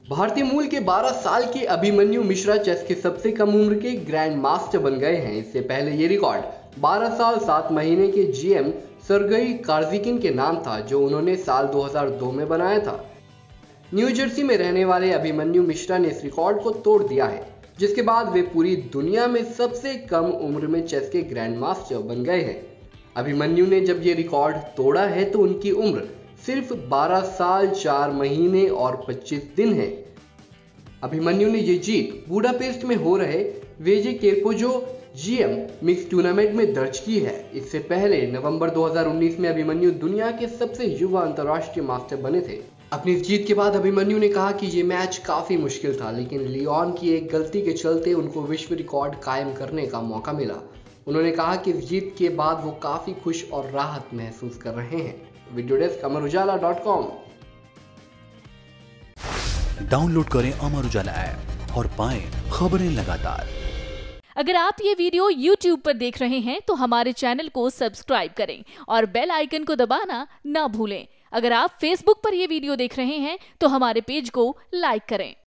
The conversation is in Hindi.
भारतीय मूल के 12 साल के अभिमन्यु मिश्रा चेस के सबसे कम उम्र के ग्रैंड मास्टर बन गए हैं। इससे पहले ये रिकॉर्ड 12 साल 7 महीने के जीएम सर्गेई कार्जिकिन के नाम था, जो उन्होंने साल 2002 में बनाया था। न्यू जर्सी में रहने वाले अभिमन्यु मिश्रा ने इस रिकॉर्ड को तोड़ दिया है, जिसके बाद वे पूरी दुनिया में सबसे कम उम्र में चेस के ग्रैंड मास्टर बन गए हैं। अभिमन्यु ने जब ये रिकॉर्ड तोड़ा है तो उनकी उम्र सिर्फ 12 साल 4 महीने और 25 दिन है। अभिमन्यु ने ये जीत बुडापेस्ट में हो रहे Vezerkepzo GM mix tournament में दर्ज की है। इससे पहले नवंबर 2019 में अभिमन्यु दुनिया के सबसे युवा अंतर्राष्ट्रीय मास्टर बने थे। अपनी इस जीत के बाद अभिमन्यु ने कहा कि ये मैच काफी मुश्किल था, लेकिन लियोन की एक गलती के चलते उनको विश्व रिकॉर्ड कायम करने का मौका मिला। उन्होंने कहा कि इस जीत के बाद वो काफी खुश और राहत महसूस कर रहे हैं। Video desk amarujala.com। डाउनलोड करें अमर उजाला ऐप और पाएं खबरें लगातार। अगर आप ये वीडियो YouTube पर देख रहे हैं तो हमारे चैनल को सब्सक्राइब करें और बेल आइकन को दबाना ना भूलें। अगर आप Facebook पर ये वीडियो देख रहे हैं तो हमारे पेज को लाइक करें।